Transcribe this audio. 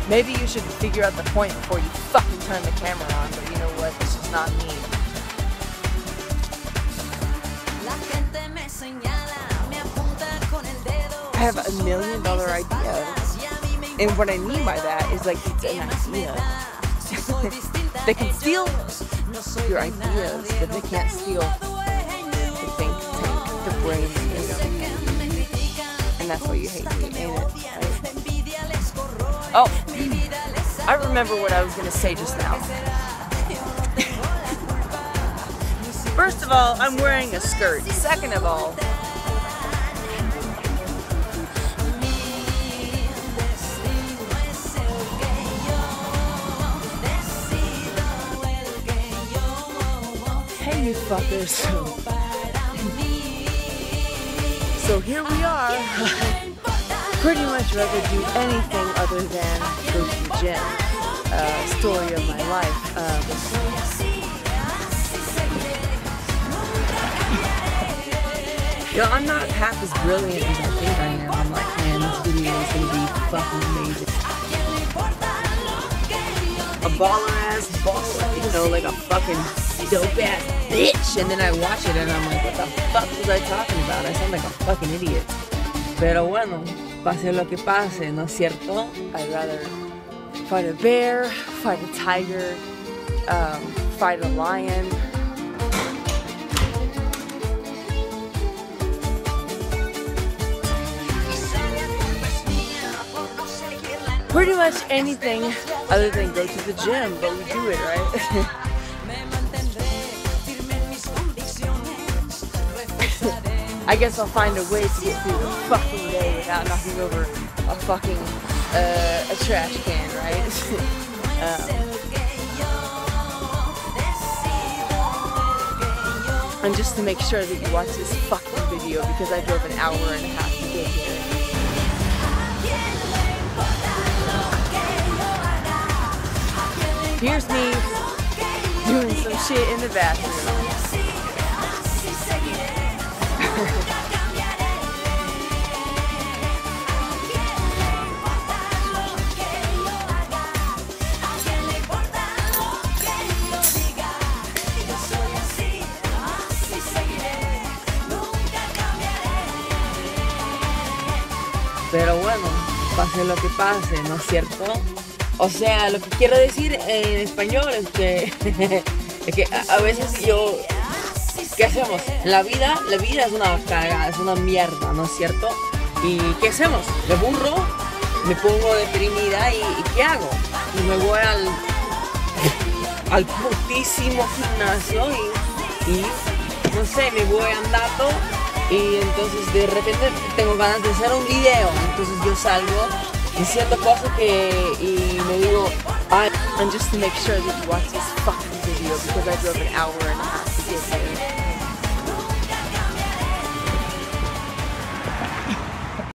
Maybe you should figure out the point before you fucking turn the camera on, but you know what? This is not me. I have $1 million idea. And what I mean by that is like it's an idea. They can steal your ideas, but they can't steal the think tank, the brain, you know. And that's why you hate me, ain't it? Right? Oh, I remember what I was gonna say just now. First of all, I'm wearing a skirt. Second of all, hey you fuckers. So here we are. Pretty much rather do anything other than go to the gym. Story of my life. You know, I'm not half as brilliant as I think I am. I'm like, man, this video is gonna be fucking amazing. A baller-ass baller, you know, like a fucking dope-ass bitch. And then I watch it and I'm like, what the fuck was I talking about? I sound like a fucking idiot. Pero bueno, pase lo que pase, ¿no es cierto? I'd rather fight a bear, fight a tiger, fight a lion. Pretty much anything other than go to the gym, but we do it, right? I guess I'll find a way to get through the fucking day without knocking over a fucking a trash can, right? And just to make sure that you watch this fucking video because I drove an hour and a half to get here. Here's me doing some shit in the bathroom. Pero bueno, pase lo que pase, ¿no es cierto? O sea, lo que quiero decir en español es que, a veces yo, ¿qué hacemos? La vida es una cagada, es una mierda, ¿no es cierto? ¿Y qué hacemos? Me aburro, me pongo deprimida y ¿qué hago? Y me voy al putísimo gimnasio y no sé, me voy andando y entonces de repente tengo ganas de hacer un video, entonces yo salgo diciendo cosas y me digo, and just to make sure that you watch this fucking video because I drove an hour and a half to get here.